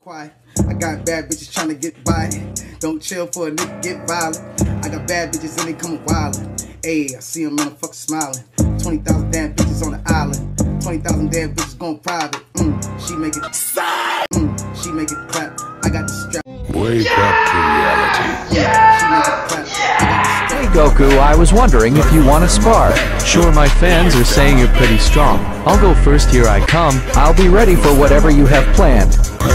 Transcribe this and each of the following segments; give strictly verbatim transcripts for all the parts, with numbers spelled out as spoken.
quiet. I got bad bitches trying to get by. Don't chill for a nigga get violent. I got bad bitches and they coming wildin'. Ayy, I see them and I'm fucking smiling. twenty thousand damn bitches on the island. twenty thousand damn bitches going private. Mm, she make it mm, she make it clap. I got the strap. Wake yeah! up to reality. Yeah! She make it clap. I got the strap. Hey Goku, I was wondering if you want to spar. Sure, my fans are saying you're pretty strong. I'll go first, here I come. I'll be ready for whatever you have planned.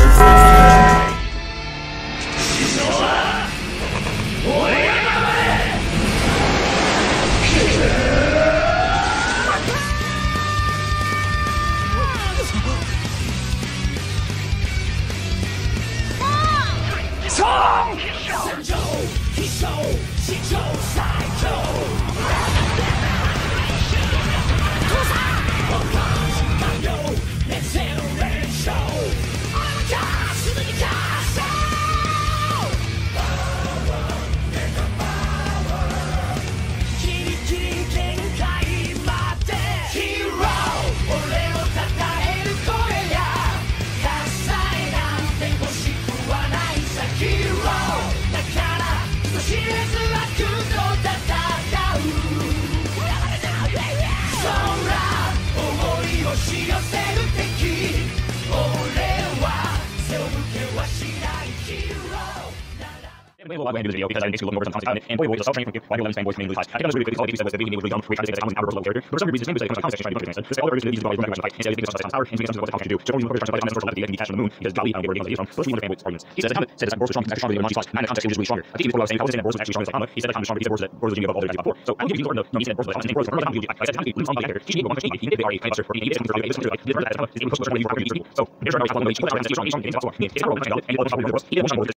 Well, I'll go ahead and do this video because I'm basically looking over some concepts about it, and boy, boy, the self-training from why do eleven fanboys coming into class. I think that was really good because all the said was that the video was really dumb. We tried to say that Thomas was a low character, but for some reason, this fanboys say it comes like concept trying to do what all the reasons these guys from back and say they think it's power, and so he comes to what the Thomas can do. So all these motherfuckers trying to fight on the source of the can be catched on the moon because golly, I don't get where the idea from. Most of the fanboys arguments. He says that Thomas said that Boros was strong, actually stronger than Monty's not in the context he was really stronger. I think before I was saying I was saying that Boros was actually stronger than Saitama. He said that Thomas was stronger. He said Boros that Boros was genius above all the guys before. So I'm giving you sort of no, he said Boros was Thomas and Boros was Thomas. I said Thomas was strong character. He didn't go on he did are a fighter for he did something for this country like this that Thomas is able to push more than you for so there's no problem. He's strong. He's strong. He's strong. He's strong. He's strong. He's strong. He's strong. He's strong. He's strong. He's strong.